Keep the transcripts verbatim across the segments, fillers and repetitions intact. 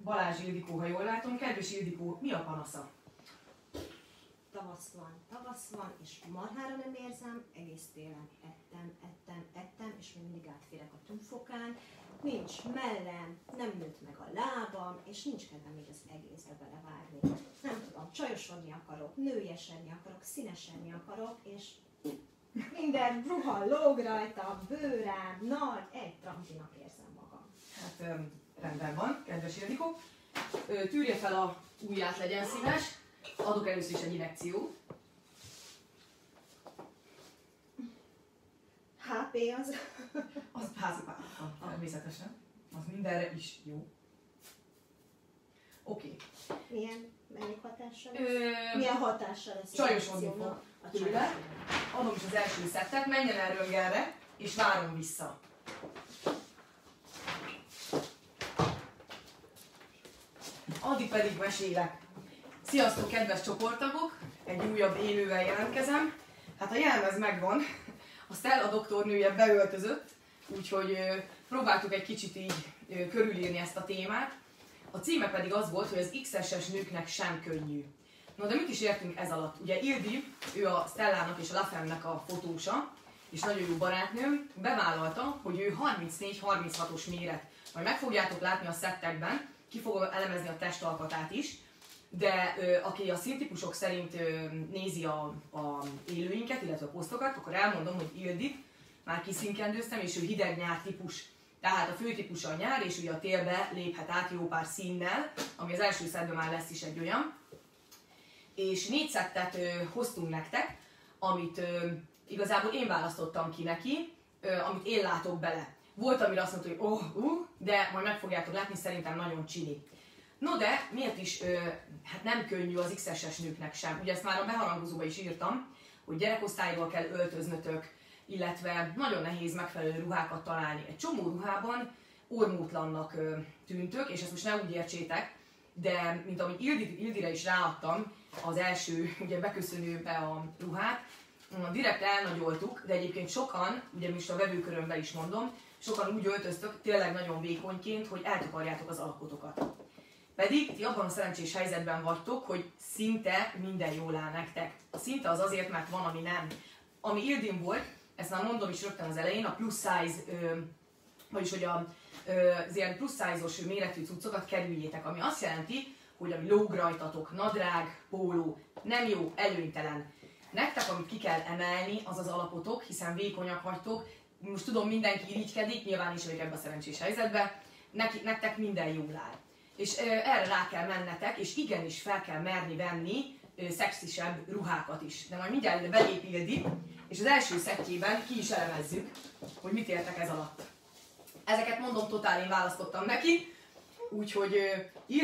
Balázs Ildikó, ha jól látom. Kedves Ildikó, mi a panasza? Tavasz van, tavasz van, és marhára nem érzem, egész télen ettem, ettem, ettem, és még mindig átférek a tűfokán. Nincs mellem, nem nőtt meg a lábam, és nincs kedvem még az egészbe belevágni. Nem tudom, csajosodni akarok, nőiesedni akarok, színesedni akarok, és minden ruha lóg rajta, bőrám, nagy, egy trampinak érzem magam. Hát öm, rendben van, kedves Ildikó. Ö, tűrje fel a ujját, legyen szíves. Adok először is egy injekciót. há pé az... Az házipár, természetesen. Az mindenre is jó. Oké. Okay. Milyen mellékhatással lesz? Ö... Milyen hatással lesz? Csajosodni fog tőle. Adom is az első szettet, menjen el röntgenre, és várom vissza. Addig pedig mesélek. Sziasztok, kedves csoporttagok! Egy újabb élővel jelentkezem. Hát a jelmez megvan, a Stella doktornője beöltözött, úgyhogy ö, próbáltuk egy kicsit így ö, körülírni ezt a témát. A címe pedig az volt, hogy az iksz es-es nőknek sem könnyű. Na de mit is értünk ez alatt? Ugye Ildi, ő a Stellának és a Lafemme-nek a fotósa, és nagyon jó barátnőm, bevállalta, hogy ő harmincnégy harminchatos méret. Majd meg fogjátok látni a szettekben, ki fogom elemezni a testalkatát is, de ö, aki a színtípusok szerint ö, nézi a, a élőinket, illetve a posztokat, akkor elmondom, hogy Ildit már kiszínkendőztem, és ő hideg nyár típus. Tehát a fő típusa a nyár, és ugye a télbe léphet át jó pár színnel, ami az első szedben már lesz is egy olyan. És négy szettet ö, hoztunk nektek, amit ö, igazából én választottam ki neki, ö, amit én látok bele. Volt, amire azt mondta, hogy oh, uh, de majd meg fogjátok látni, szerintem nagyon csini. No de, miért is ö, hát nem könnyű az iksz es-es nőknek sem? Ugye ezt már a beharangozóba is írtam, hogy gyerekosztályból kell öltöznötök, illetve nagyon nehéz megfelelő ruhákat találni. Egy csomó ruhában ormótlannak ö, tűntök, és ezt most ne úgy értsétek, de mint amit Ildi, Ildire is ráadtam, az első ugye beköszönőbe a ruhát, direkt elnagyoltuk, de egyébként sokan, ugye most a vevőkörömben is mondom, sokan úgy öltöztök tényleg nagyon vékonyként, hogy eltakarjátok az alapotokat. Pedig ti abban a szerencsés helyzetben vagytok, hogy szinte minden jól áll nektek. A szinte az azért, mert van, ami nem. Ami Ildin volt, ezt már mondom is rögtön az elején, a plus size, ö, vagyis hogy a, ö, az ilyen plus size-os méretű cuccokat kerüljétek, ami azt jelenti, hogy ami lóg rajtatok, nadrág, póló, nem jó, előnytelen. Nektek, amit ki kell emelni, az az alapotok, hiszen vékonyak vagytok. Most tudom, mindenki irigykedik, nyilván is vagyok ebben a szerencsés helyzetben, Neki, nektek minden jól áll. És ö, erre rá kell mennetek, és igenis fel kell merni venni ö, szexisebb ruhákat is. De majd mindjárt belép Ildi, és az első szettjében ki is elemezzük, hogy mit értek ez alatt. Ezeket mondom, totál én választottam neki, úgyhogy ö,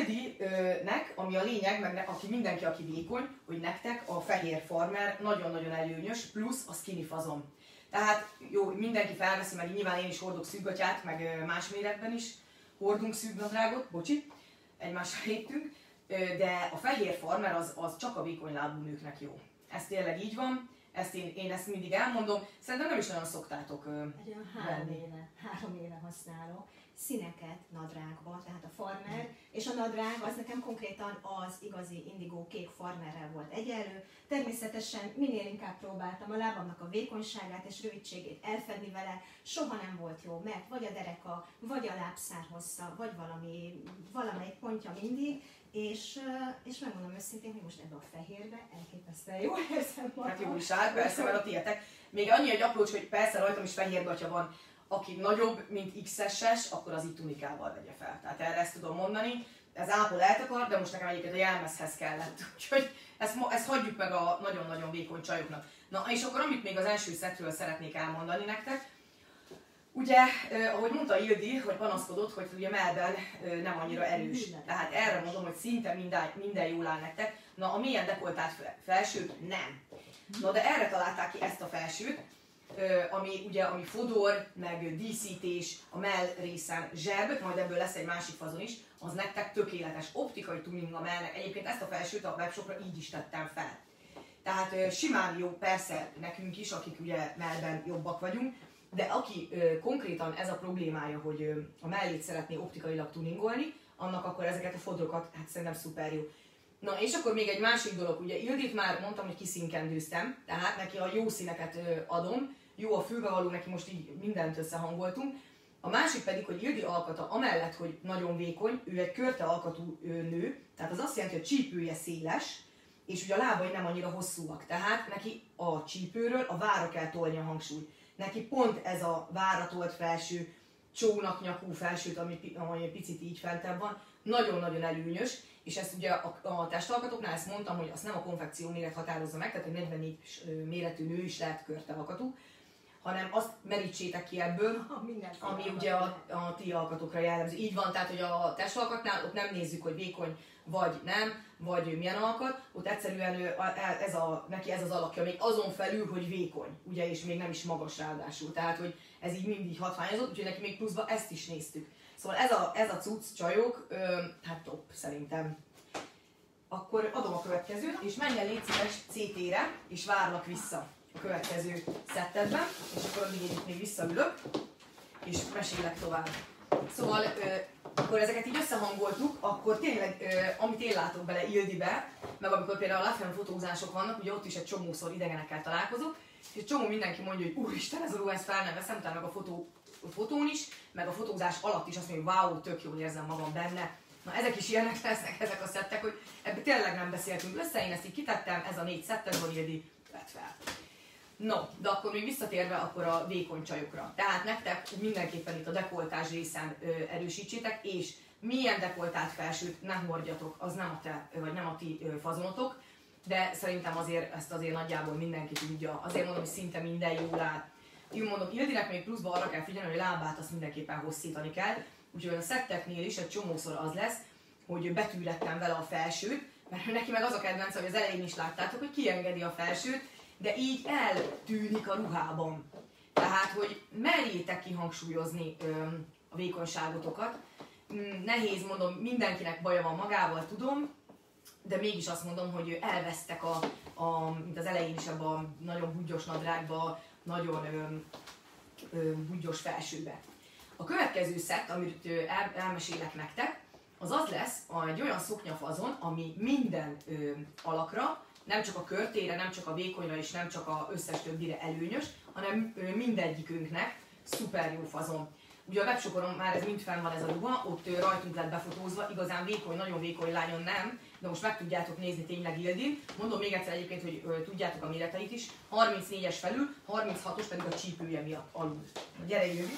Ildinek, ami a lényeg, meg ne, aki mindenki, aki vékony, hogy nektek a fehér farmer nagyon-nagyon előnyös, plusz a skinny fazon. Tehát jó, mindenki felveszi, mert nyilván én is hordok szűkgatyát, meg más méretben is hordunk szűknadrágot, bocsi, egymásra léptünk, de a fehér farmer az, az csak a vékony lábú nőknek jó. Ez tényleg így van, ezt én, én ezt mindig elmondom, szerintem nem is nagyon szoktátok Egy olyan három éve, három éve használok színeket nadrágba, tehát a farmer, és a nadrág az nekem konkrétan az igazi indigó kék farmerrel volt egyenlő. Természetesen minél inkább próbáltam a lábamnak a vékonyságát és rövidségét elfedni vele, soha nem volt jó, mert vagy a dereka, vagy a lábszár hossza, vagy valami, valamelyik pontja mindig, és, és megmondom őszintén, hogy most ebbe a fehérbe elképesztően jól érzem magam. Hát jó is áll, persze, mert a tietek. Még annyi egy aprócs, hogy persze rajtam is fehér gatya van. Aki nagyobb, mint iksz es-es, akkor az itt tunikával vegye fel. Tehát erre ezt tudom mondani. Ez ápol eltakar, de most nekem egyébként a jelmezhez kellett. Úgyhogy ezt, ezt hagyjuk meg a nagyon-nagyon vékony csajoknak. Na és akkor amit még az első szettről szeretnék elmondani nektek. Ugye, eh, ahogy mondta Ildi, hogy panaszkodott, hogy ugye mellben eh, nem annyira erős. Tehát erre mondom, hogy szinte minden, minden jól áll nektek. Na a mélyen dekoltált felsőt nem. Na de erre találták ki ezt a felsőt, ami ugye ami fodor, meg díszítés, a mell részen zseb, majd ebből lesz egy másik fazon is, az nektek tökéletes optikai tuning a mellnek. Egyébként ezt a felsőt a webshopra így is tettem fel. Tehát simán jó, persze nekünk is, akik ugye mellben jobbak vagyunk, de aki ö, konkrétan ez a problémája, hogy ö, a mellét szeretné optikailag tuningolni, annak akkor ezeket a fodrokat, hát szerintem szuper jó. Na és akkor még egy másik dolog, ugye Ildit már mondtam, hogy kiszínkendőztem, tehát neki a jó színeket adom, jó a fülbevaló, neki most így mindent összehangoltunk. A másik pedig, hogy Ildi alkata amellett, hogy nagyon vékony, ő egy körte alkatú nő, tehát az azt jelenti, hogy a csípője széles, és ugye a lábai nem annyira hosszúak, tehát neki a csípőről a vára kell tolni a hangsúlyt. Neki pont ez a vára tolt felső, csónak nyakú felsőt, ami, ami picit így fentebb van, nagyon-nagyon előnyös, és ezt ugye a, a testalkatoknál ezt mondtam, hogy azt nem a konfekció méret határozza meg, tehát egy negyvennégy méretű nő is lehet körte alkatú, hanem azt merítsétek ki ebből, ami ugye a, a ti alkatokra jellemző. Így van, tehát hogy a testalkatnál ott nem nézzük, hogy vékony vagy nem, vagy milyen alkat, ott egyszerűen ez a, neki ez az alakja, még azon felül, hogy vékony, ugye, és még nem is magas ráadásul. Tehát, hogy ez így mindig hatványozott, úgyhogy neki még pluszban ezt is néztük. Szóval ez a, ez a cucc, csajok, ö, hát top szerintem. Akkor adom a következőt, és menj el légy szíves cé té-re, és várlak vissza a következő szettedben, és akkor addig én itt még visszaülök, és mesélek tovább. Szóval, ö, akkor ezeket így összehangoltuk, akkor tényleg, ö, amit én látok bele Ildibe, meg amikor például a Lafayette fotózások vannak, ugye ott is egy csomószor idegenekkel találkozok, és egy csomó mindenki mondja, hogy úristen, ez a ruha, ezt fel nem veszem, utána meg a, fotó, a fotón is, meg a fotózás alatt is azt mondja, hogy wow, tök jól érzem magam benne. Na ezek is ilyenek lesznek, ezek a szettek, hogy ebből tényleg nem beszéltünk össze, én ezt így kitettem, ez a négy szettekből Ildi vett fel. No, de akkor még visszatérve akkor a vékony csajokra. Tehát nektek mindenképpen itt a dekoltás részen ö, erősítsétek, és milyen dekoltált felsőt nem hordjatok, az nem a te, vagy nem a ti ö, fazonotok, de szerintem azért ezt azért nagyjából mindenki tudja. Azért mondom, hogy szinte minden jól áll. Én mondom, Ildinek még pluszban arra kell figyelni, hogy a lábát azt mindenképpen hosszítani kell, úgyhogy a szetteknél is egy csomószor az lesz, hogy betűrettem vele a felsőt, mert neki meg az a kedvenc, hogy az elején is láttátok, hogy kiengedi a felsőt, de így eltűnik a ruhában. Tehát, hogy merjétek kihangsúlyozni ö, a vékonyságotokat. Nehéz, mondom, mindenkinek baja van magával, tudom, de mégis azt mondom, hogy elvesztek a, a, mint az elején is ebben a nagyon buggyos nadrágba, nagyon ö, ö, buggyos felsőbe. A következő szett, amit ö, el, elmesélek nektek, az az lesz egy olyan szoknyafazon, ami minden ö, alakra, nem csak a körtére, nem csak a vékonyra és nem csak az összes többire előnyös, hanem ö, mindegyikünknek szuper jó fazon. Ugye a webshoporon már ez mind fenn van ez a ruha, ott ö, rajtunk lett befotózva, igazán vékony, nagyon vékony lányon nem, de most meg tudjátok nézni tényleg Ildin. Mondom még egyszer egyébként, hogy ö, tudjátok a méreteit is, harmincnégyes felül, harminchatos pedig a csípője miatt alul. Gyere Ildi!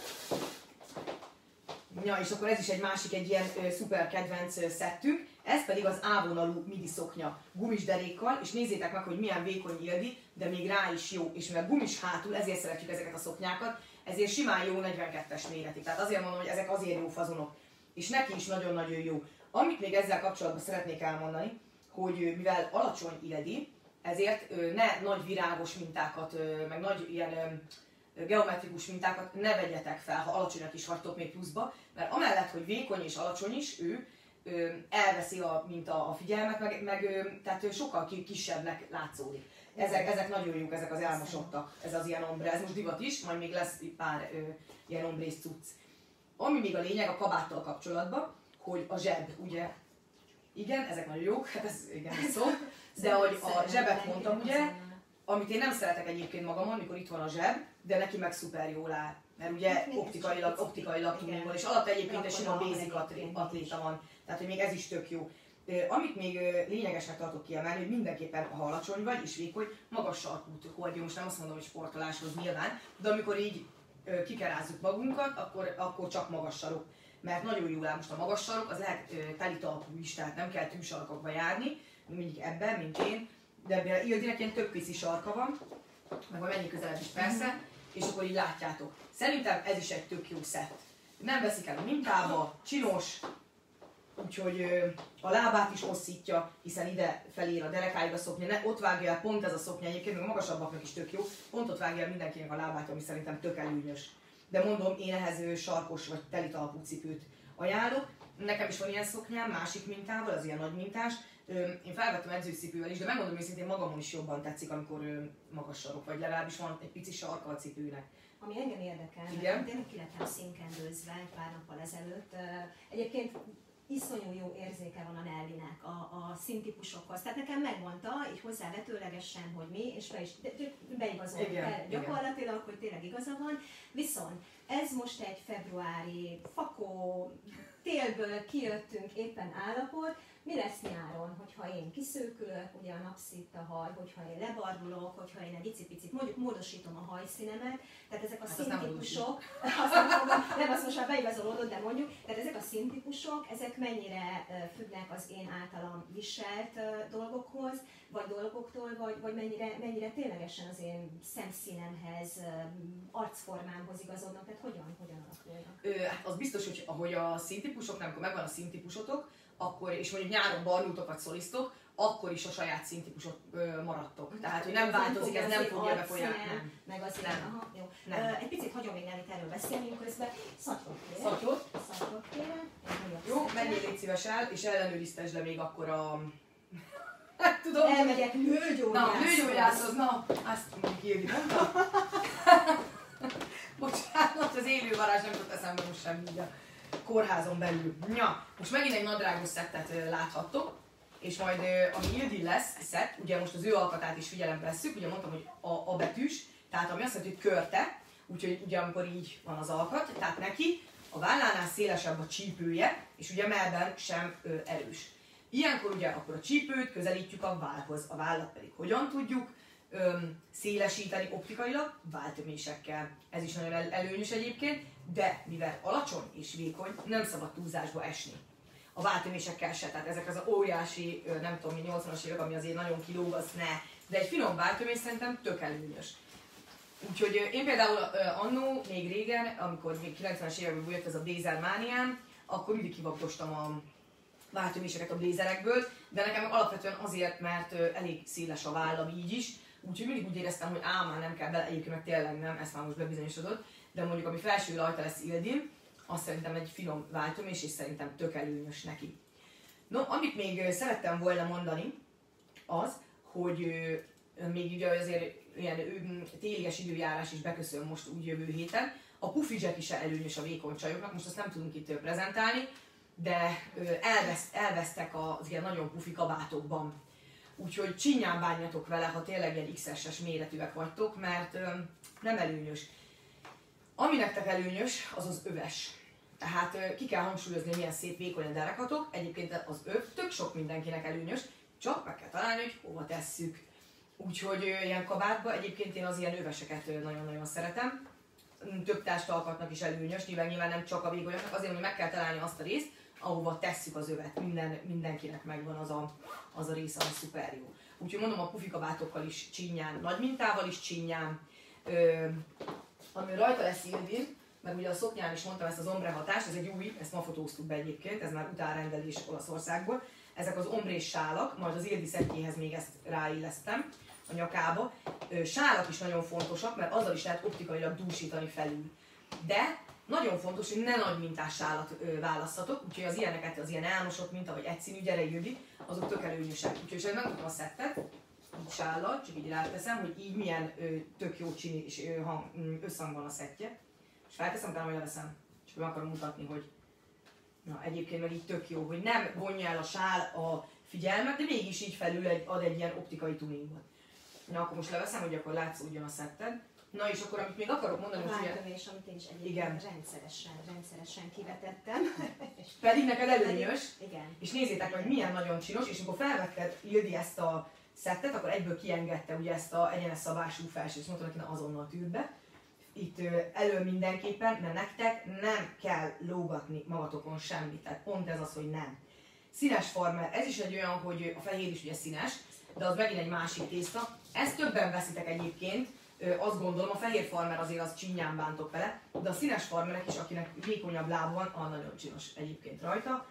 Ja, és akkor ez is egy másik, egy ilyen ö, szuper kedvenc ö, szettünk, ez pedig az A-vonalú midi szoknya gumis derékkal, és nézzétek meg, hogy milyen vékony Ildi, de még rá is jó, és mivel gumis hátul, ezért szeretjük ezeket a szoknyákat, ezért simán jó negyvenkettes méretig, tehát azért mondom, hogy ezek azért jó fazonok, és neki is nagyon-nagyon jó. Amit még ezzel kapcsolatban szeretnék elmondani, hogy mivel alacsony Ildi, ezért ö, ne nagy virágos mintákat, ö, meg nagy ilyen ö, geometrikus mintákat ne vegyetek fel, ha alacsonyak is vagytok még pluszba, mert amellett, hogy vékony és alacsony is ő, ö, elveszi a, mint a, a figyelmet, meg, meg ö, tehát ő sokkal kisebbnek látszódik. Ezek, ezek nagyon jók, ezek az elmosottak, ez az ilyen ombre, ez most divat is, majd még lesz pár ö, ilyen ombrész cucc. Ami még a lényeg a kabáttal kapcsolatban, hogy a zseb, ugye, igen, ezek nagyon jók, hát ez igen, ez szó, de hogy a zsebet mondtam, ugye, amit én nem szeretek egyébként magamon, mikor itt van a zseb, de neki meg szuper jól áll, mert ugye optikailag, optikailag tuning van, és alatt egyébként egy sima basic atléta van, tehát hogy még ez is tök jó. Amit még lényegesnek tartok kiemelni, hogy mindenképpen, ha alacsony vagy és vékony, magas sarkút hordjon, most nem azt mondom, hogy sportoláshoz nyilván, de amikor így kikerázzuk magunkat, akkor, akkor csak magas sarok. Mert nagyon jól áll most a magas sarok, az lehet teli talpú is, tehát nem kell tűsarkokba járni, mindig ebben, mint én, de ebben Ildinek ilyen több piszi sarka van, meg majd mennyi közelebb is persze, és akkor így látjátok. Szerintem ez is egy tök jó szett. Nem veszik el a mintába, csinos, úgyhogy a lábát is hosszítja, hiszen ide felér a derekáig a szoknya, ne, ott vágja el pont ez a szoknya, egyébként meg a magasabbaknak is tök jó, pont ott vágja el mindenkinek a lábát, ami szerintem tök előnyös. De mondom, én ehhez sarkos vagy teli talpú cipőt ajánlok. Nekem is van ilyen szoknyám, másik mintával, az ilyen nagy mintás. Én felvettem edzőcipővel is, de megmondom őszintén, magamon is jobban tetszik, amikor magas sarok, vagy legalábbis van egy pici sarka a cipőnek. Ami engem érdekel, igen? mert tényleg ki lettem színkendőzve egy pár nappal ezelőtt. Egyébként iszonyú jó érzéke van a Nellinek a, a színtípusokhoz. Tehát nekem megmondta, így hozzávetőlegesen, hogy mi, és be is beigazolni kell gyakorlatilag, hogy tényleg igaza van. Viszont ez most egy februári fakó, télből kijöttünk éppen állapot. Mi lesz nyáron, hogyha én kiszőkülök, ugye a napszít a haj, hogyha én lebarulok, hogyha én egy icipicit mondjuk módosítom a hajszínemet, tehát ezek a hát színtípusok, nem azt most már beigazolódott, de mondjuk, tehát ezek a színtípusok, ezek mennyire függnek az én általam viselt dolgokhoz, vagy dolgoktól, vagy, vagy mennyire, mennyire ténylegesen az én szemszínemhez, arcformámhoz igazodnak, tehát hogyan, hogyan alakulnak? Ö, hát az biztos, hogy ahogy a színtípusoknál, amikor megvan a színtípusotok, akkor, és mondjuk nyáron barnultok vagy szolisztok, akkor is a saját színtípusok ö, maradtok. Tehát, hogy nem változik, ez nem fogja befolyásolni. Meg az nem. Aha, jó. Nem. Ö, egy picit hagyom még Nellit erről beszélni, közben szatyrot kérek. Szatyrot? Szatyrot kérek. Jó, menjél légy szíves el, és ellenőriztesd le még akkor a... Hát tudom. Elmegyek nőgyógyászhoz. Na, nőgyógyászhoz, na, azt mondjuk Ildi mondta. Bocsánat, az élő varázs nem jutott eszembe most semmi így a kórházon belül. Ja, most megint egy nadrágos szettet láthattok, és majd ami Ildi lesz szett, ugye most az ő alkatát is figyelembe vesszük, ugye mondtam, hogy a, a betűs, tehát ami azt jelenti, hogy körte, úgyhogy ugye amikor így van az alkat, tehát neki a vállánál szélesebb a csípője, és ugye mellben sem ö, erős. Ilyenkor ugye akkor a csípőt közelítjük a vállhoz, a vállat pedig hogyan tudjuk öm, szélesíteni optikailag? Váltömésekkel. Ez is nagyon el- előnyös egyébként, de mivel alacsony és vékony, nem szabad túlzásba esni. A váltömésekkel se, tehát ezek az a óriási, nem tudom mi, nyolcvanas évek, ami azért nagyon kilóg, az ne. De egy finom váltömés szerintem tök előnyös. Úgyhogy én például annó, még régen, amikor még kilencvenes években jött ez a blézer mániám, akkor mindig kivagdostam a váltöméseket a blézerekből, de nekem meg alapvetően azért, mert elég széles a vállam így is, úgyhogy mindig úgy éreztem, hogy ám már nem kell bele, egyébként meg tényleg nem, ezt már most bebizonyosodott, de mondjuk ami felső rajta lesz Ildin, azt szerintem egy finom váltömés, és szerintem tök előnyös neki. No, amit még szerettem volna mondani, az, hogy még ugye azért ilyen téliges időjárás is beköszön most úgy jövő héten, a puffy jack is előnyös a vékony csajoknak, most azt nem tudunk itt prezentálni, de elveszt, elvesztek az ilyen nagyon pufi kabátokban. Úgyhogy csinyán bánjatok vele, ha tényleg ilyen iksz es-es méretűek vagytok, mert nem előnyös. Ami nektek előnyös, az az öves. Tehát ki kell hangsúlyozni, milyen szép vékonyan derekhatok. Egyébként az öv tök sok mindenkinek előnyös, csak meg kell találni, hogy hova tesszük. Úgyhogy ilyen kabátba egyébként én az ilyen öveseket nagyon-nagyon szeretem. Több tástalkatnak is előnyös, nyilván, nyilván nem csak a vékonyaknak, azért, hogy meg kell találni azt a részt, ahova tesszük az övet. Minden, mindenkinek megvan az a, az a része, ami szuper jó. Úgyhogy mondom, a pufi kabátokkal is csinyán, nagy mintával is csinyán. Ö, ami rajta lesz Ildin, meg ugye a szoknyán is mondtam ezt az ombre hatást, ez egy új, ezt ma fotóztuk be egyébként, ez már utánrendelés Olaszországból. Ezek az ombrés sálak, majd az Ildi szettjéhez még ezt ráillesztem a nyakába. Ö, sálak is nagyon fontosak, mert azzal is lehet optikailag dúsítani felül. De nagyon fontos, hogy ne nagy mintás sálat ö, választatok, úgyhogy az ilyeneket, az ilyen elmosott minta, vagy egyszínű, gyere Ildi, azok tök előnyösek. Úgyhogy én megmutatom a szettet, így sállal, csak így ráteszem, hogy így milyen ö, tök jó csini és ö, hang, összhangban a szettje. És felteszem, utána majd leveszem, csak meg akarom mutatni, hogy na, egyébként meg így tök jó, hogy nem vonja el a sál a figyelmet, de mégis így felül egy, ad egy ilyen optikai tuningot. Na, akkor most leveszem, hogy akkor látszódjon a szetted. Na és akkor amit még akarok mondani, hogy... A váltömés, amit én is egyébként igen. rendszeresen, rendszeresen kivetettem. Pedig neked előnyös, igen. És nézzétek meg, milyen nagyon csinos, és amikor felvetted Ildi ezt a szettet, akkor egyből kiengedte ugye ezt a egyenes szabású felsőt, és mondta neki, na azonnal tűrt be. Itt elő mindenképpen, mert nektek nem kell lógatni magatokon semmit, tehát pont ez az, hogy nem. Színes farmer, ez is egy olyan, hogy a fehér is ugye színes, de az megint egy másik tészta. Ezt többen veszitek egyébként, azt gondolom, a fehér farmer azért az csinyán bántok vele, de a színes farmerek is, akinek vékonyabb lába van, ah, nagyon csinos egyébként rajta.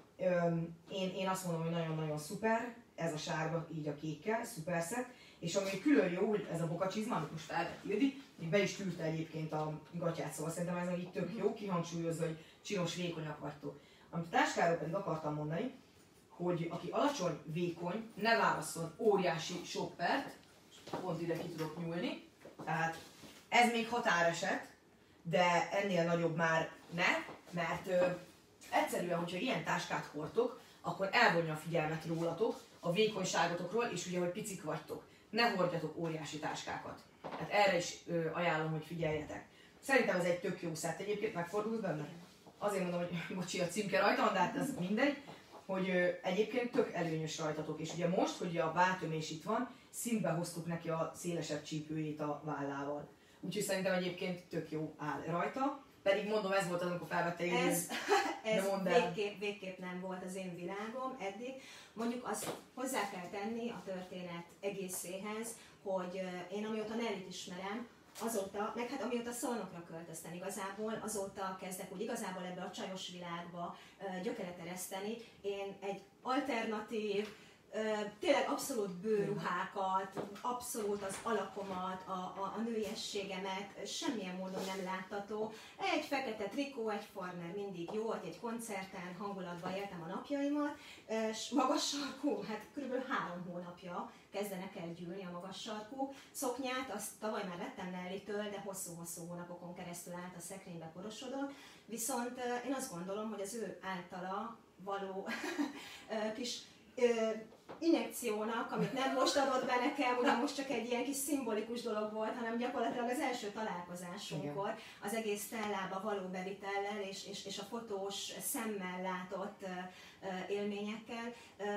Én, én azt mondom, hogy nagyon-nagyon szuper, ez a sárga, így a kékkel, szuper szett. És ami külön jó, hogy ez a bokacsizma, amit most felvett Ildi, még be is tűrte egyébként a gatyát, szóval szerintem ez így tök jó, kihangsúlyozza, hogy csinos, vékonyak vagytok. Amit a táskáról pedig akartam mondani, hogy aki alacsony, vékony, ne válasszon óriási shoppert, pont ide ki tudok nyúlni, tehát ez még határeset, de ennél nagyobb már ne, mert ö, egyszerűen, hogyha ilyen táskát hordtok, akkor elvonja a figyelmet rólatok, a vékonyságotokról, és ugye, hogy picik vagytok. Ne hordjatok óriási táskákat. Hát erre is ö, ajánlom, hogy figyeljetek. Szerintem ez egy tök jó szett egyébként, megfordulsz benne? Azért mondom, hogy bocsi, a címke rajta van, de hát ez mindegy, hogy ö, egyébként tök előnyös rajtatok. És ugye most, hogy a váltömés itt van, színbe hoztuk neki a szélesebb csípőjét a vállával. Úgyhogy szerintem egyébként tök jó áll rajta. Pedig mondom, ez volt az, amikor felvette én. Ez, ez végképp, végképp nem volt az én világom eddig. Mondjuk azt hozzá kell tenni a történet egészéhez, hogy én amióta Nellit ismerem, azóta, meg hát amióta Szolnokra költöztem igazából, azóta kezdek úgy igazából ebbe a csajos világba gyökeret ereszteni. Én egy alternatív, tényleg abszolút bőruhákat, abszolút az alakomat, a, a, a nőiességemet semmilyen módon nem látható. Egy fekete trikó, egy farmer mindig jó, hogy egy koncerten, hangulatban éltem a napjaimat, és magas sarkú, hát kb. három hónapja kezdenek el gyűlni a magas sarkú szoknyát, azt tavaly már vettem Nellitől, de hosszú-hosszú hónapokon keresztül állt a szekrénybe porosodott, viszont én azt gondolom, hogy az ő általa való kis injekciónak, amit nem most adott be nekem, ugye most csak egy ilyen kis szimbolikus dolog volt, hanem gyakorlatilag az első találkozásunkkor az egész Stellába való bevitellel és, és, és a fotós szemmel látott uh, élményekkel uh,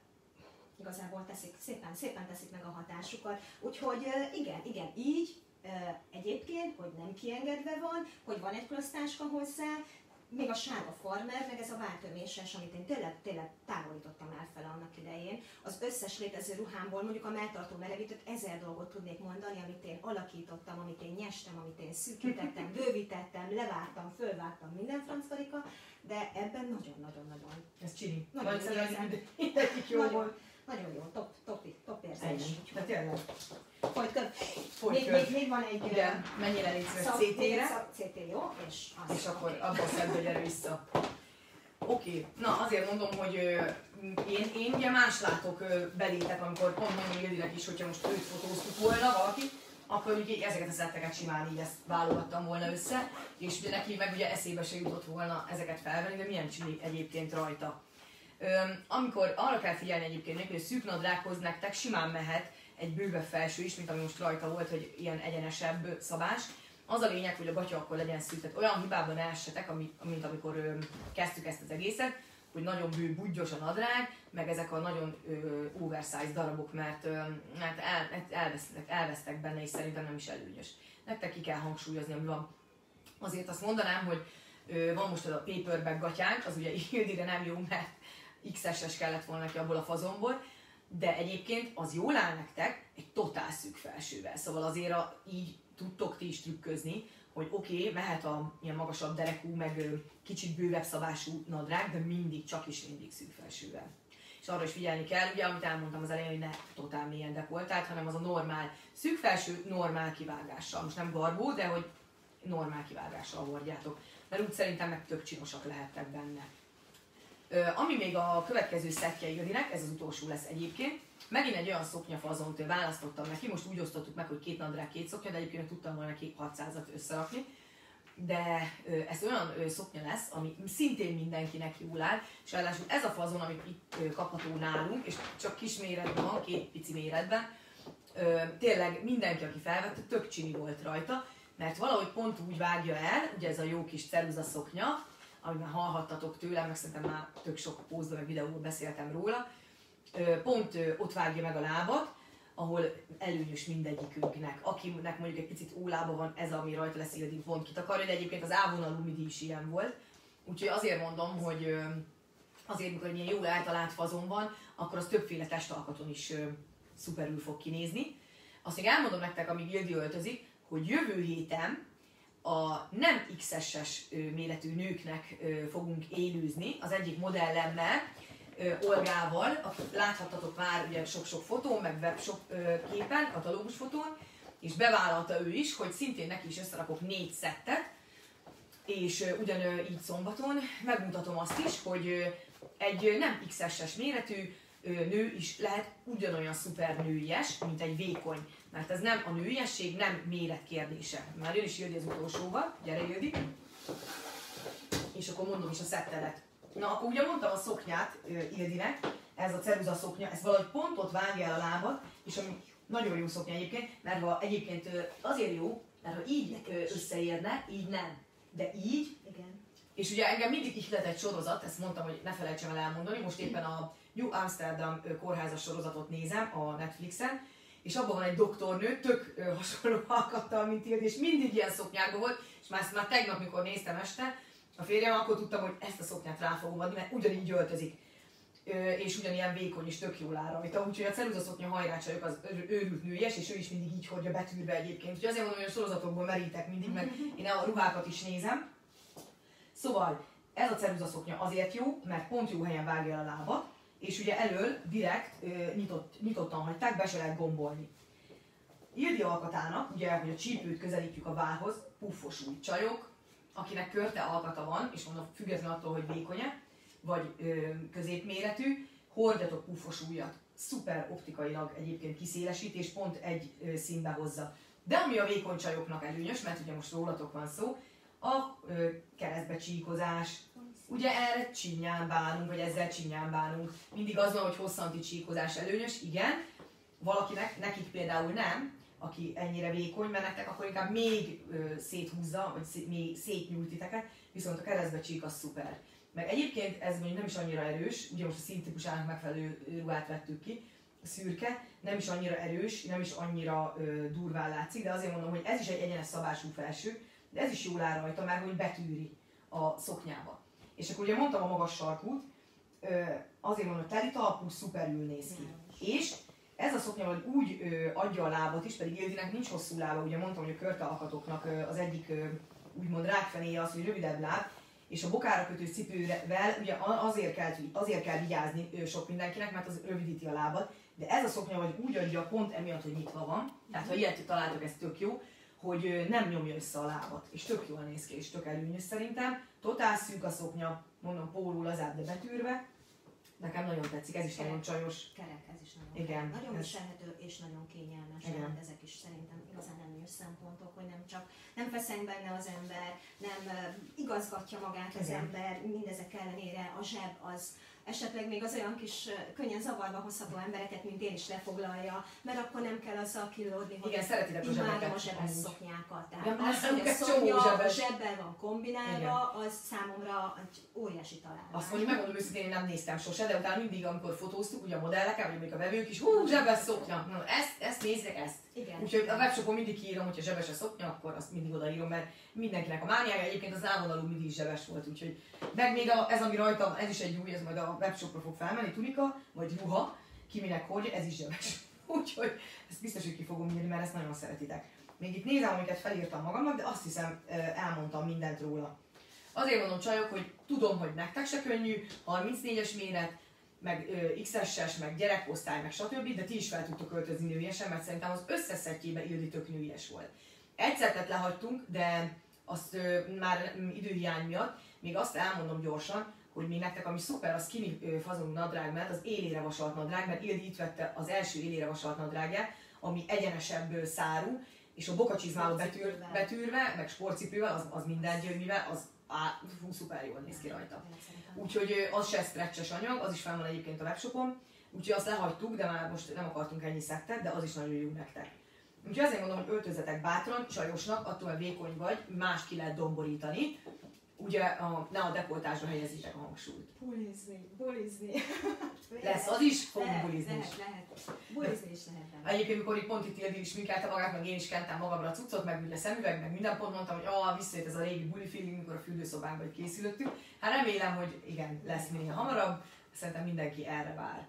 igazából teszik, szépen, szépen teszik meg a hatásukat. Úgyhogy uh, igen, igen, így uh, egyébként, hogy nem kiengedve van, hogy van egy klosztáska hozzá, még a sárga farmer, meg ez a váltöméses, amit én tényleg, tényleg távolítottam elfele annak idején. Az összes létező ruhámból, mondjuk a melltartó melegítőt, ezer dolgot tudnék mondani, amit én alakítottam, amit én nyestem, amit én szűkítettem, bővítettem, levártam, fölvágtam, minden franckarika, de ebben nagyon-nagyon-nagyon. Ez csini. Nagyon Nagyon jó érzem. mindegyik jó Nagyon, volt. nagyon jó, top, top, top érzés. Ennyi. De tényleg. Folyt Folyt még, még, még van egy igen, mennyire légy szíves cé té-re. cé té, jó? És, az, És akkor okay. abban szedbe gyere vissza. Oké, okay. Na azért mondom, hogy ö, én, én ugye más látok ö, belétek, amikor pont mondom Ildinek is, hogyha most őt fotóztuk volna valaki, akkor ugye ezeket a szetteket simán így ezt válogattam volna össze, és ugye neki meg ugye eszébe se jutott volna ezeket felvenni, de milyen csili egyébként rajta. Ö, amikor arra kell figyelni egyébként, hogy a szűk nadrághoz nektek simán mehet egy bővebb felső is, mint ami most rajta volt, hogy ilyen egyenesebb szabás. Az a lényeg, hogy a gatya akkor legyen szűk, tehát olyan hibában ne essetek, mint amikor ö, kezdtük ezt az egészet, hogy nagyon bő, budgyos a nadrág, meg ezek a nagyon ö, oversize darabok, mert, ö, mert el, elvesztek, elvesztek benne, és szerintem nem is előnyös. Nektek ki kell hangsúlyozni, ami van. Azért azt mondanám, hogy ö, van most az a paperback gatyánk, az ugye Ildire nem jó, mert iksz es-es kellett volna neki abból a fazonból, de egyébként az jól áll nektek egy totál szűk felsővel, szóval azért a, így tudtok ti is trükközni, hogy oké, okay, mehet a ilyen magasabb derekú, meg ö, kicsit bővebb szabású nadrág, de mindig, csak is mindig szűk felsővel. És arra is figyelni kell, ugye, amit elmondtam az elején, hogy ne totál mélyen dekoltált, hanem az a normál szűk felső, normál kivágással. Most nem garbó, de hogy normál kivágással hordjátok, mert úgy szerintem meg tök csinosak lehettek benne. Uh, ami még a következő szettje Ildinek, ez az utolsó lesz egyébként, megint egy olyan szoknyafazont választottam neki, most úgy osztottuk meg, hogy két nadrág, két szoknya, de egyébként tudtam volna neki hatszázat összerakni. De uh, ez olyan uh, szoknya lesz, ami szintén mindenkinek jól áll, és ráadásul ez a fazon, amit itt uh, kapható nálunk, és csak kis méretben van, két pici méretben, uh, tényleg mindenki, aki felvette, tök csini volt rajta, mert valahogy pont úgy vágja el, ugye ez a jó kis ceruza szoknya, amit már hallhattatok tőlem, meg szerintem már tök sok pózban, meg videóban beszéltem róla, pont ott vágja meg a lábat, ahol előnyös mindegyikünknek. Akinek mondjuk egy picit ólába van, ez ami rajta lesz, Ildi pont kitakarja, de egyébként az A-vonalú midi is ilyen volt. Úgyhogy azért mondom, hogy azért, amikor egy ilyen jól eltalált fazon van, akkor az többféle testalkaton is szuperül fog kinézni. Azt még elmondom nektek, amíg Ildi öltözik, hogy jövő héten a nem iksz es-es méretű nőknek fogunk élőzni, az egyik modellemmel, Olgával, akit láthattatok már ugye sok-sok fotón, meg webshop képen, katalógus fotón, és bevállalta ő is, hogy szintén neki is összerakok négy szettet, és ugyanígy szombaton megmutatom azt is, hogy egy nem iksz es-es méretű nő is lehet ugyanolyan szuper nőies, mint egy vékony, mert ez nem a nőiesség, nem méret kérdése. Már jön is Ildi az utolsóval, gyere Ildi! És akkor mondom is a szettelet. Na, akkor ugye mondtam a szoknyát Ildinek, ez a ceruza szoknya, ez valahogy pont ott vágja el a lábat, és ami nagyon jó szoknya egyébként, mert ha egyébként azért jó, mert ha így összeérne, így nem, de így, igen. És ugye engem mindig ihlet egy sorozat, ezt mondtam, hogy ne felejtsem el elmondani, most éppen a New Amsterdam kórházas sorozatot nézem a Netflixen, és abban van egy doktornő, tök hasonló alkattal, mint Ildi, és mindig ilyen szoknyákban volt, és már, már tegnap, mikor néztem este, a férjem, akkor tudtam, hogy ezt a szoknyát rá fogom adni, mert ugyanígy öltözik. És ugyanilyen vékony és tök jól áll rajta. Úgyhogy a ceruzaszoknya hajrácsajok az őrült nőies, és ő is mindig így hordja betűrve egyébként. Úgyhogy azért mondom, hogy a sorozatokból merítek mindig, meg én a ruhákat is nézem. Szóval ez a ceruzaszoknya azért jó, mert pont jó helyen vágja a lábat, és ugye elől direkt nyitott, nyitottan hagyták, be se lehet gombolni. Ildi alkatának, ugye, hogy a csípőt közelítjük a vállhoz, puffos új csajok, akinek körte alkata van, és mondom, függetlenül attól, hogy vékonye, vagy ö, középméretű, hordjatok puffos ujjat. Szuper optikailag egyébként kiszélesít, és pont egy ö, színbe hozza. De ami a vékony csajoknak előnyös, mert ugye most rólatok van szó, a ö, keresztbe csíkozás. Ugye erre csinyán bánunk, vagy ezzel csinyán bánunk. Mindig az van, hogy hosszanti csíkozás előnyös, igen. Valakinek, nekik például nem, aki ennyire vékony, mert nektek akkor inkább még ö, széthúzza, vagy szé, még szétnyújt titeket, viszont a keresztbe csík az szuper. Meg egyébként ez mondjuk nem is annyira erős, ugye most a színtípusának megfelelő ruhát vettük ki, a szürke, nem is annyira erős, nem is annyira ö, durván látszik, de azért mondom, hogy ez is egy egyenes szabású felső, de ez is jól áll rajta, mert hogy betűri a szoknyába. És akkor ugye mondtam a magas sarkút, ö, azért mondom, hogy teli talpú, szuperül néz ki. És ez a szoknya vagy úgy ö, adja a lábat is, pedig Ildinek nincs hosszú lába, ugye mondtam, hogy a körte alkatoknak ö, az egyik ö, úgymond rákfenéje az, hogy rövidebb láb, és a bokára kötő cipővel ugye azért kell, azért kell vigyázni sok mindenkinek, mert az rövidíti a lábat, de ez a szoknya vagy úgy adja pont emiatt, hogy nyitva van, tehát ha ilyet találtok, ez tök jó, hogy nem nyomja össze a lábat, és tök jól néz ki, és tök előnyös szerintem. Totál szűk a szoknya, mondom, póló lazább, de betűrve. Nekem nagyon tetszik, ez is kerek, nagyon csajos. Kerek, ez is nagyon igen, kerek. Nagyon ez... viselhető és nagyon kényelmes. Igen. Ezek is szerintem igazán előnyös szempontok, hogy nem csak nem feszeng benne az ember, nem uh, igazgatja magát az igen. ember, mindezek ellenére a zseb az esetleg még az olyan kis könnyen zavarba hozható embereket, mint én is lefoglalja, mert akkor nem kell azzal kilódni, hogy igen, szeretitek a zsebeket. A zsebes szoknyákat. Tehát ja, az, hogy a szoknya a zsebbel van kombinálva, igen. az számomra egy óriási találmány. Azt mondjuk, megmondom őszintén, én nem néztem sose, de utána mindig, amikor fotóztuk, ugye a modellekkel, vagy még a vevők is, hú, zsebes szoknya, no, ezt, ezt nézzek, ezt. Úgyhogy a webshopon mindig kiírom, hogyha zsebes a szoknya, akkor azt mindig odaírom, mert mindenkinek a mániája, egyébként az állvonalú mindig is zsebes volt, úgyhogy meg még a, ez, ami rajta, ez is egy új, ez majd a webshopra fog felmenni, tunika, vagy ruha, ki minek hordja, ez is zsebes. Úgyhogy ezt biztos, hogy ki fogom írni, mert ezt nagyon szeretitek. Még itt nézem, amiket felírtam magamnak, de azt hiszem elmondtam mindent róla. Azért mondom csajok, hogy tudom, hogy nektek se könnyű, harmincnégyes méret, meg iksz es-es, meg gyerekosztály, meg stb., de ti is fel tudtok öltözni nőiesen, mert szerintem az összes szettjében Ildi tök nőies volt. Egyszer lehagytunk, de azt ö, már időhiány miatt, még azt elmondom gyorsan, hogy még nektek ami szuper, a skinny fazonú nadrág mellett az élére vasalt nadrág, mert Ildi itt vette az első élére vasalt nadrágját, ami egyenesebb szárú, és a bokacsizmába betűr, betűrve, meg sportcipővel, az, az minden gyönyvivel, az á, fú, szuper jól néz ki rajta. Úgyhogy az se stretches anyag, az is fel van egyébként a webshopon, úgyhogy azt lehagytuk, de már most nem akartunk ennyi szettet, de az is nagyon jó nektek. Úgyhogy azért mondom, hogy öltözzetek bátran, csajosnak, attól, hogy vékony vagy, más ki lehet domborítani. Ugye a, ne a dekoltásra helyezitek a hangsúlyt. Bulizni, bulizni. Lesz az is, fogunk bulizni is. Lehet, lehet. Bulizni is lehet benne. Egyébként, mikor itt pont itt Ildi is sminkelte magát, meg én is kentem magamra a cuccot, meg a szemüveg, meg minden pont mondtam, hogy ah, visszajött ez a régi buli feeling, mikor a fürdőszobánkban készülöttünk. Hát remélem, hogy igen, lesz minél hamarabb, szerintem mindenki erre vár.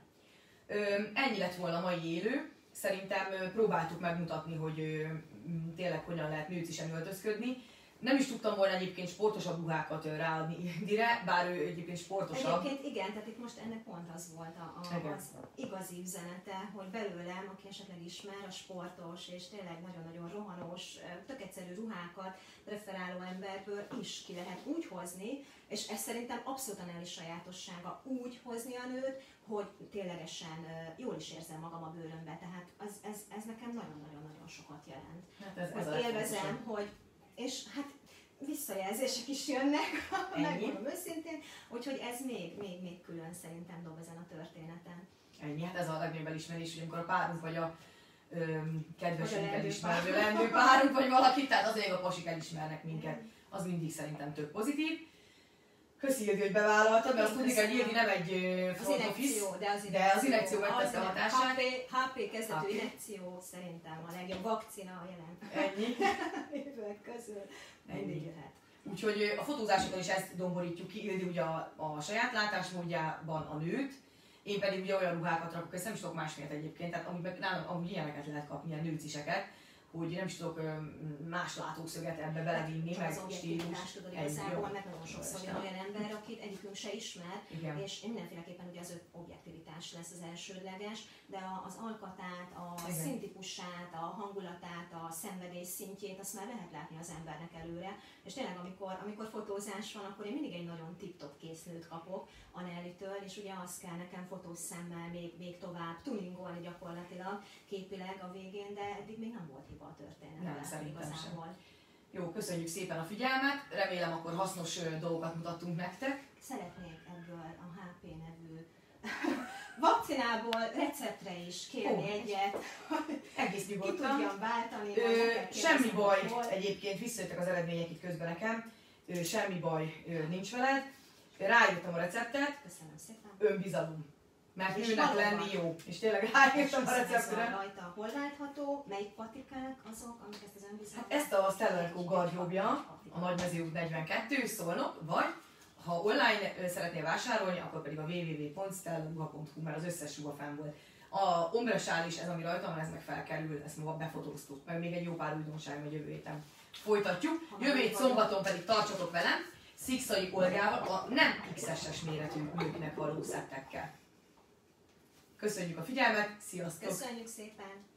Ö, ennyi lett volna a mai élő. Szerintem próbáltuk megmutatni, hogy tényleg hogyan lehet nőcisen öltözködni. Nem is tudtam volna egyébként sportosabb ruhákat ráadni Ildire, bár ő egyébként sportosabb. Egyébként igen, tehát itt most ennek pont az volt a, a, az igazi üzenete, hogy belőlem, aki esetleg ismer, a sportos és tényleg nagyon-nagyon rohanós, tök egyszerű ruhákat preferáló emberből is ki lehet úgy hozni, és ez szerintem abszolút a Nelly sajátossága, úgy hozni a nőt, hogy ténylegesen jól is érzem magam a bőrömbe, tehát ez, ez, ez nekem nagyon-nagyon-nagyon sokat jelent. Hát ez, ez ez élvezem, hogy és hát visszajelzések is jönnek, Ennyi. megmondom őszintén, úgyhogy ez még, még, még külön szerintem dob ezen a történeten. Ennyi, hát ez a legnagyobb elismerés, hogy amikor a párunk vagy a öm, kedvesünk Vagy a elismerő lendő párunk, vagy valaki, tehát azért a pasik elismernek minket, az mindig szerintem tök pozitív. Köszi, Ildi, hogy bevállaltad, mert azt tudni kell, hogy Ildi nem egy front office, de az de az injekció megtette a hatását. há pé kezdetű há pé. injekció szerintem a legjobb vakcina a jelen Ennyi. évek közül. Mindig jöhet. Úgyhogy a fotózásokon is ezt domborítjuk ki, Ildi ugye a, a saját látásmódjában a nőt, én pedig ugye olyan ruhákat rakok, ezt nem is tudok másmiért egyébként, tehát amúgy, nálam, amúgy ilyeneket lehet kapni, ilyen nőciseket, hogy nem is tudok más látószöget ebbe belevinni, meg az objektivitást tudod igazából, mert nagyon sokszor jön olyan ember, akit egyikünk se ismer, igen. és mindenféleképpen ugye az ő objektivitás lesz az elsődleges, de az alkatát, a igen. színtípusát, a hangulatát, a szenvedés szintjét, azt már lehet látni az embernek előre, és tényleg amikor, amikor fotózás van, akkor én mindig egy nagyon tip-top késznőt kapok a Nelly-től, és ugye azt kell nekem fotós szemmel még, még tovább tuningolni gyakorlatilag képileg a végén, de eddig még nem volt hiba a történetben. Nem, szerintem igazából. sem. Jó, köszönjük szépen a figyelmet, remélem akkor hasznos dolgokat mutattunk nektek. Szeretnék ebből a há pé nevű vakcinából receptre is kérni oh. egyet, egész ki nyugodtan. tudjam váltani. Ö, semmi baj, hol. Egyébként visszajöttek az eredmények itt közben nekem, ö, semmi baj ö, nincs veled. Ráírtam a receptet, köszönöm szépen. Önbizalom. Mert És nőnek valóban. lenni jó. És tényleg ráírtam a receptre. Rajta hol látható, melyik patikák azok, amik ezt az önbizalmat? Hát ezt a Stellar Co gardróbja, a Nagymező út negyvenkettő, Szolnok, vagy ha online szeretnél vásárolni, akkor pedig a double-u double-u double-u pont stellarruha pont hu, mert az összes ruha fenn volt. A ombrasál is, ez ami rajta van, ez meg felkerül, ezt ma befotóztuk, meg még egy jó pár újdonság megy jövő héten. Folytatjuk. Jövő hét szombaton pedig tartsatok velem, Szikszai Olgával, a nem iksz es-es méretű nőknek való szettekkel. Köszönjük a figyelmet, sziasztok! Köszönjük szépen!